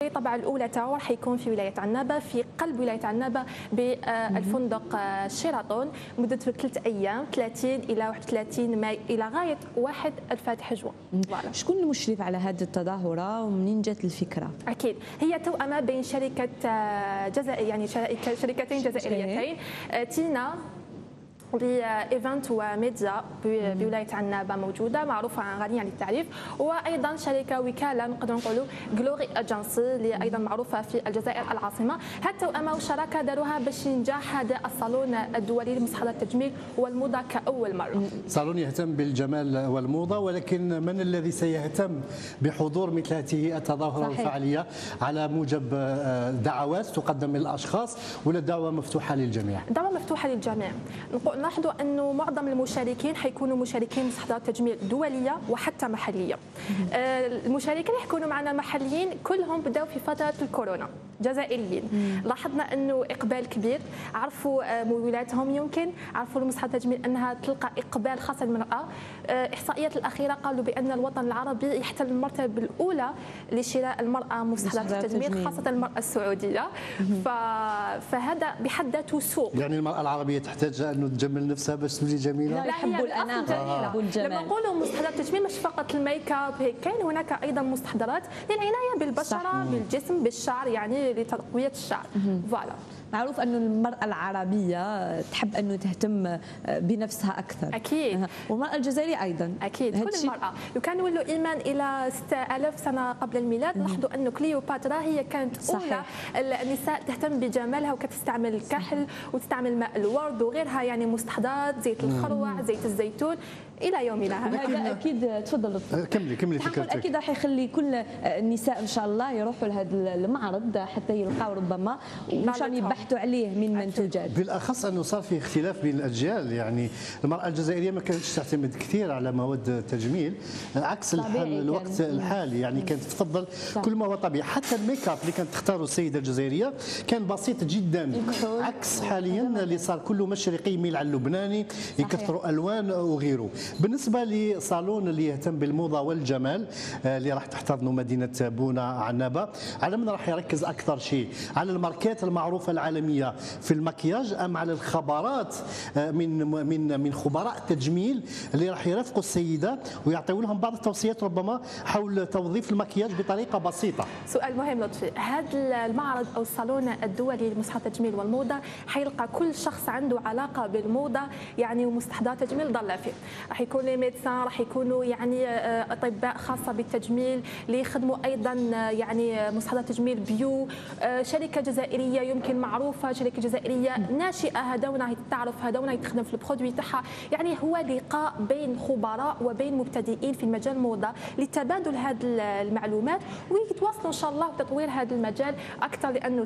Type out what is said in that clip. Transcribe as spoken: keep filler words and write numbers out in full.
طبعا الاولى تاعو راح يكون في ولايه عنابه، في قلب ولايه عنابه بالفندق شيراتون مده ثلاث ايام ثلاثين الى واحد وثلاثين ماي الى غايه واحد الفاتح جوان. شكون المشرف على هذه التظاهره ومنين جات الفكره؟ اكيد هي توأمه بين شركه جزائر يعني شركتين جزائريتين، تينا بايفنت وميديا بولايه عنابه موجوده معروفه غنيه عن التعريف، وايضا شركه وكاله نقدروا نقولوا جلوري اجنسي اللي ايضا معروفه في الجزائر العاصمه. هذه التوأمه والشراكه داروها باش ينجح هذا الصالون الدولي لمستحضرات التجميل والموضه كاول مره. صالون يهتم بالجمال والموضه، ولكن من الذي سيهتم بحضور مثل هذه التظاهره والفعاليه على موجب دعوات تقدم من الاشخاص ولا دعوه مفتوحه للجميع؟ دعوه مفتوحه للجميع. نلاحظوا انه معظم المشاركين حيكونوا مشاركين مستحضرات تجميل دوليه وحتى محليه. المشاركين اللي حيكونوا معنا محليين كلهم بداوا في فتره الكورونا جزائريين. لاحظنا انه اقبال كبير، عرفوا مولاتهم، يمكن عرفوا المستحضرات التجميل انها تلقى اقبال خاصه المراه. احصائيات الاخيره قالوا بان الوطن العربي يحتل المرتبه الاولى لشراء المراه مستحضرات التجميل خاصه المراه السعوديه. فهذا بحد ذاته سوق. يعني المراه العربيه تحتاج انه تجمل نفسها باش تولي جميله؟ لا، يحبوا الاناقه يحبوا الجمال. لما نقولوا مستحضرات التجميل مش فقط الميك اب، هيك كاين هناك ايضا مستحضرات للعنايه بالبشره صح. بالجسم بالشعر، يعني لتقويه الشعر. فوالا معروف انه المراه العربيه تحب انه تهتم بنفسها اكثر. اكيد. والمراه الجزائريه ايضا. اكيد كل المراه. لو كان نولوا ايمان الى ستة آلاف سنه قبل الميلاد، لاحظوا انه كليوباترا هي كانت اولى النساء تهتم بجمالها، وكتستعمل الكحل وتستعمل ماء الورد وغيرها، يعني مستحضرات زيت الخروع زيت الزيتون الى يومنا هذا. هذا اكيد. تفضل كملي كملي فكرتك. اكيد راح يخلي كل النساء ان شاء الله يروحوا لهذا المعرض حتى يلقاو ربما ومشان يبحثوا عليه من منتوجات. بالاخص انه صار في اختلاف بين الاجيال، يعني المراه الجزائريه ما كانتش تعتمد كثير على مواد التجميل عكس الوقت الحالي، يعني كانت تفضل كل ما هو طبيعي. حتى الميك اب اللي كانت تختاره السيده الجزائريه كان بسيط جدا، عكس حاليا اللي صار كله مشرقي يميل على اللبناني، يكثروا الوان وغيره. بالنسبه لصالون اللي يهتم بالموضه والجمال اللي راح تحتضنه مدينه بونا عنابه، على من راح يركز اكثر شيء؟ على الماركات المعروفه العالميه في المكياج ام على الخبرات من من من خبراء التجميل اللي راح يرافقوا السيده ويعطيوا لهم بعض التوصيات ربما حول توظيف المكياج بطريقه بسيطه؟ سؤال مهم لطفي. هذا المعرض او الصالون الدولي لمستحضرات التجميل والموضه حيلقى كل شخص عنده علاقه بالموضه يعني ومستحضرات التجميل ضل فيه. راح يكون لي ميدسان، راح يكونوا يعني اطباء خاصه بالتجميل اللي يخدموا ايضا يعني مستحضرات تجميل بيو، شركه جزائريه يمكن معروفه، شركه جزائريه ناشئه هدونا هي تعرف هدونا هي تخدم في البرودوي تاعها، يعني هو لقاء بين خبراء وبين مبتدئين في مجال الموضه لتبادل هذه المعلومات ويتواصلوا ان شاء الله وتطوير هذا المجال اكثر، لانه